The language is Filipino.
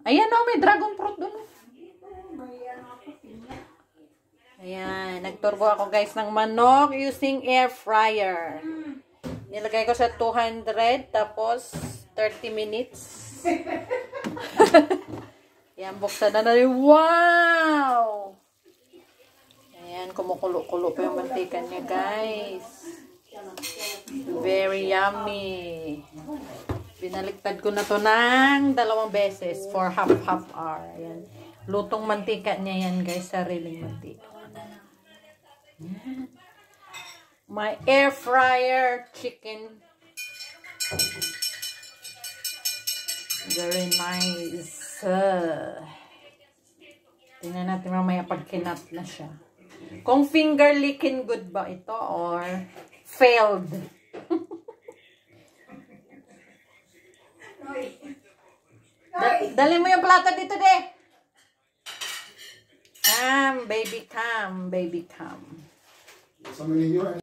Ayan o, may dragon fruit doon. Ayan, nagturbo ako guys ng manok using air fryer. Nilagay ko sa 200 tapos 30 minutes. Ayan, buksan na rin. Wow! Ayan, kumukulo-kulo pa yung mantika niya guys. Very yummy. Binaliktad ko na to ng 2 beses for half hour. Ayan. Lutong mantika niya yan guys, sariling mantika. My air fryer chicken. Very nice. Tingnan natin mamaya pag kinat na siya. Kung finger licking good ba ito or failed. Dali mo yung plato dito, de. Come, baby, come, baby, come.